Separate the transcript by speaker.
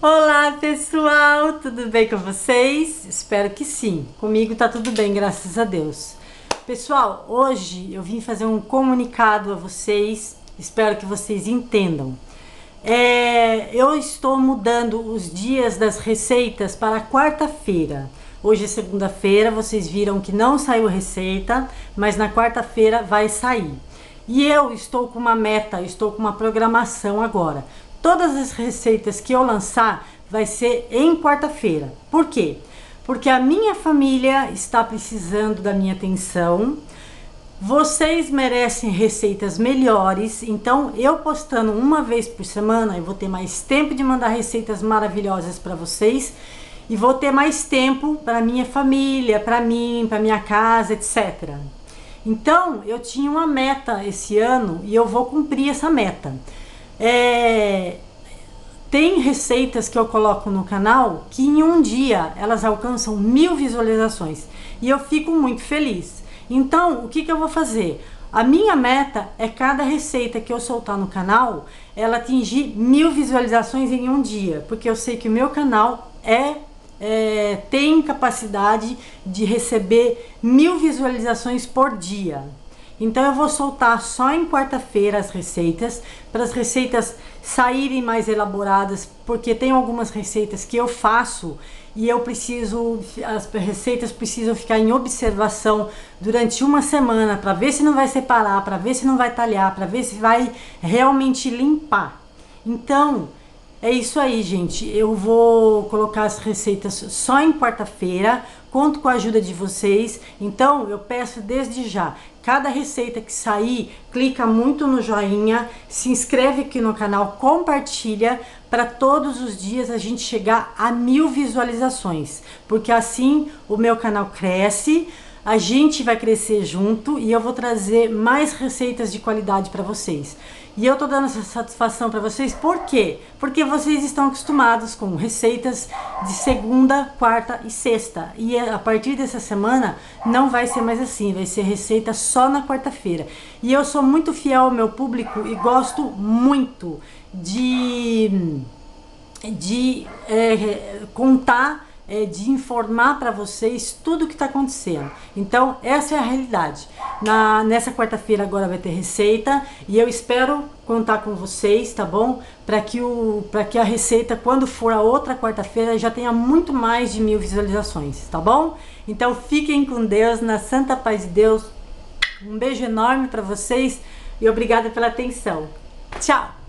Speaker 1: Olá pessoal, tudo bem com vocês? Espero que sim, comigo tá tudo bem, graças a Deus. Pessoal, hoje eu vim fazer um comunicado a vocês, espero que vocês entendam. Eu estou mudando os dias das receitas para quarta-feira. Hoje é segunda-feira, vocês viram que não saiu receita, mas na quarta-feira vai sair. E eu estou com uma meta, estou com uma programação agora. Todas as receitas que eu lançar vai ser em quarta-feira. Por quê? Porque a minha família está precisando da minha atenção. Vocês merecem receitas melhores, então eu postando uma vez por semana, eu vou ter mais tempo de mandar receitas maravilhosas para vocês e vou ter mais tempo para minha família, para mim, para minha casa, etc. Então eu tinha uma meta esse ano e eu vou cumprir essa meta. Tem receitas que eu coloco no canal que em um dia elas alcançam 1000 visualizações e eu fico muito feliz. Então o que eu vou fazer? A minha meta é cada receita que eu soltar no canal ela atingir 1000 visualizações em um dia, porque eu sei que o meu canal tem capacidade de receber 1000 visualizações por dia. Então eu vou soltar só em quarta-feira as receitas, para as receitas saírem mais elaboradas, porque tem algumas receitas que eu faço e as receitas precisam ficar em observação durante uma semana, para ver se não vai separar, para ver se não vai talhar, para ver se vai realmente limpar. Então é isso aí, gente. Eu vou colocar as receitas só em quarta-feira. Conto com a ajuda de vocês. Então, eu peço desde já, cada receita que sair, clica muito no joinha, se inscreve aqui no canal, compartilha para todos os dias a gente chegar a 1000 visualizações. Porque assim o meu canal cresce, a gente vai crescer junto e eu vou trazer mais receitas de qualidade para vocês. E eu tô dando essa satisfação para vocês, por quê? Porque vocês estão acostumados com receitas de segunda, quarta e sexta. E a partir dessa semana não vai ser mais assim, vai ser receita só na quarta-feira. E eu sou muito fiel ao meu público e gosto muito de contar, de informar para vocês tudo o que está acontecendo. Então essa é a realidade. Nessa quarta-feira agora vai ter receita e eu espero contar com vocês, tá bom? Para que a receita, quando for a outra quarta-feira, já tenha muito mais de 1000 visualizações, tá bom? Então fiquem com Deus, na santa paz de Deus. Um beijo enorme para vocês e obrigada pela atenção. Tchau!